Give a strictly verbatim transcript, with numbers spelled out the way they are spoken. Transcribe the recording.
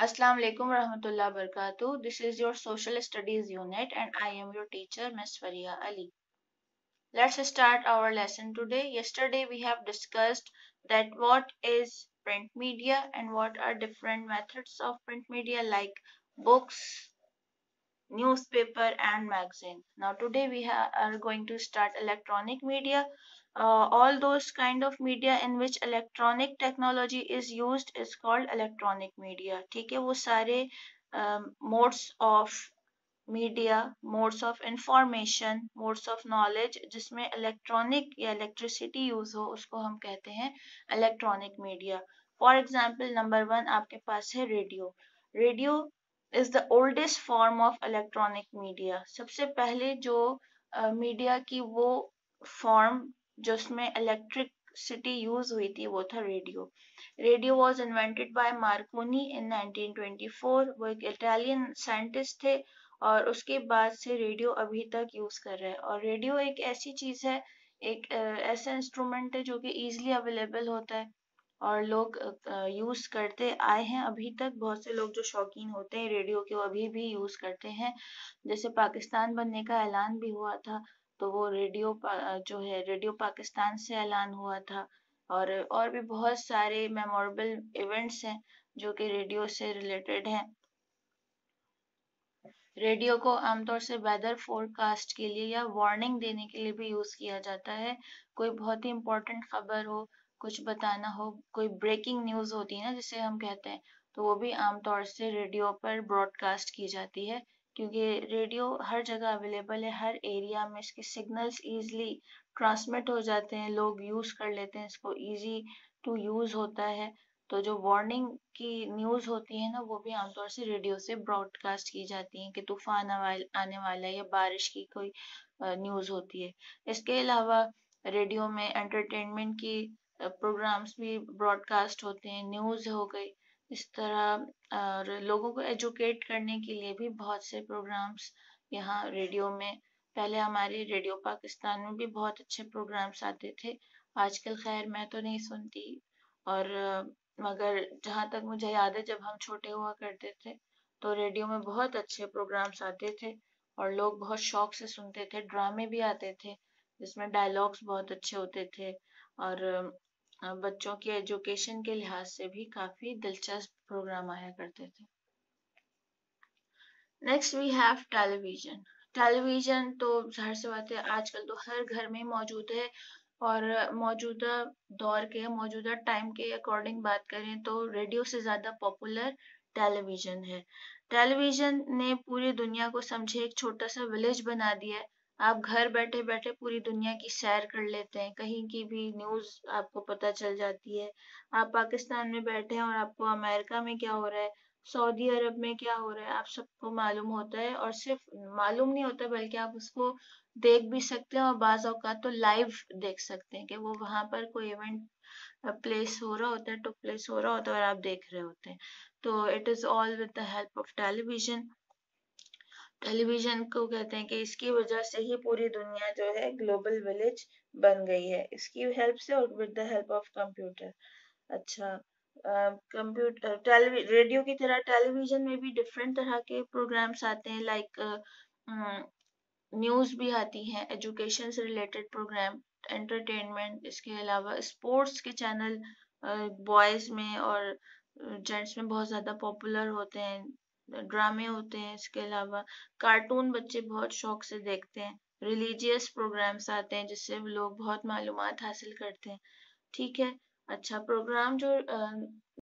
Assalamu alaikum warahmatullahi wabarakatuh. This is your social studies unit and I am your teacher Miss Faria Ali. Let's start our lesson today. Yesterday we have discussed that what is print media and what are different methods of print media like books, newspaper and magazine. Now today we ha- are going to start electronic media. Uh, all those kind of media in which electronic technology is used is called electronic media. ठीक है, वो सारे um, modes of media, modes of information, modes of knowledge जिसमें electronic या electricity use हो उसको हम कहते हैं electronic media. For example, number one आपके पास है radio. Radio is the oldest form of electronic media. सबसे पहले जो मीडिया की वो फॉर्म जिसमें इलेक्ट्रिसिटी यूज हुई थी वो था radio. Radio was invented by Marconi in nineteen twenty four. वो एक इटालियन साइंटिस्ट थे और उसके बाद से रेडियो अभी तक यूज कर रहे हैं. और रेडियो एक ऐसी चीज है, एक ऐसा इंस्ट्रूमेंट है जो कि इजीली अवेलेबल होता है और लोग यूज करते आए हैं अभी तक. बहुत से लोग जो शौकीन होते हैं रेडियो के वो अभी भी यूज करते हैं. जैसे पाकिस्तान बनने का ऐलान भी हुआ था तो वो रेडियो जो है रेडियो पाकिस्तान से ऐलान हुआ था. और और भी बहुत सारे मेमोरेबल इवेंट्स हैं जो कि रेडियो से रिलेटेड हैं. रेडियो को आमतौर से वेदर फोरकास्ट के लिए या वार्निंग देने के लिए भी यूज किया जाता है. कोई बहुत ही इम्पोर्टेंट खबर हो, कुछ बताना हो, कोई ब्रेकिंग न्यूज होती है ना जिसे हम कहते हैं, तो वो भी आमतौर से रेडियो पर ब्रॉडकास्ट की जाती है. क्योंकि रेडियो हर जगह अवेलेबल है, हर एरिया में इसके सिग्नल्स इजीली ट्रांसमिट हो जाते हैं, लोग यूज कर लेते हैं इसको, इजी टू यूज होता है. तो जो वार्निंग की न्यूज़ होती है ना वो भी आमतौर से रेडियो से ब्रॉडकास्ट की जाती हैं कि तूफान आने वाला है या बारिश की कोई न्यूज़ होती है. इसके अलावा रेडियो में एंटरटेनमेंट की प्रोग्राम्स भी ब्रॉडकास्ट होते हैं, न्यूज़ हो गई इस तरह. और लोगों को एजुकेट करने के लिए भी बहुत से प्रोग्राम्स यहाँ रेडियो में, पहले हमारे रेडियो पाकिस्तान में भी बहुत अच्छे प्रोग्राम्स आते थे. आजकल खैर मैं तो नहीं सुनती, और मगर जहाँ तक मुझे याद है जब हम छोटे हुआ करते थे तो रेडियो में बहुत अच्छे प्रोग्राम्स आते थे और लोग बहुत शौक से सुनते थे. ड्रामे भी आते थे जिसमें डायलॉग्स बहुत अच्छे होते थे और बच्चों की एजुकेशन के लिहाज से भी काफी दिलचस्प प्रोग्राम आया करते थे. Next we have television. Television तो जाहिर सी बात है आजकल तो हर घर में मौजूद है और मौजूदा दौर के मौजूदा टाइम के अकॉर्डिंग बात करें तो रेडियो से ज़्यादा पॉपुलर टेलीविज़न है. टेलीविज़न ने पूरी दुनिया को समझे एक छोटा सा विलेज बना दिया है. आप घर बैठे बैठे पूरी दुनिया की सैर कर लेते हैं, कहीं की भी न्यूज़ आपको पता चल जाती है. आप पाकिस्तान में बैठे हैं और आपको अमेरिका में क्या हो रहा है, सऊदी अरब में क्या हो रहा है, आप सबको मालूम होता है. और सिर्फ मालूम नहीं होता बल्कि आप उसको देख भी सकते हैं और बाज़ औक़ात तो लाइव देख सकते हैं कि वो वहाँ पर कोई इवेंट प्लेस हो रहा होता है, टुक प्लेस हो रहा होता है और आप देख रहे होते हैं. तो it is all with the help of television. Television को कहते हैं कि इसकी वजह से ही पूरी दुनिया जो है ग्लोबल विलेज बन गई है, इसकी हेल्प से और with the help of computer. अच्छा, कंप्यूटर टेलीवि रेडियो की तरह टेलीविज़न में भी डिफरेंट तरह के प्रोग्राम्स आते हैं. लाइक न्यूज़ भी आती हैं, एजुकेशन से रिलेटेड प्रोग्राम, एंटरटेनमेंट. इसके अलावा स्पोर्ट्स के चैनल बॉयज़ में और जेंट्स में बहुत ज़्यादा पॉपुलर होते हैं. ड्रामे होते हैं, इसके अलावा कार्टून बच्चे बहुत शौक से देखते हैं. रिलीजियस प्रोग्राम्स आते हैं जिससे लोग बहुत मालूमात हासिल करते हैं. ठीक है. अच्छा, प्रोग्राम जो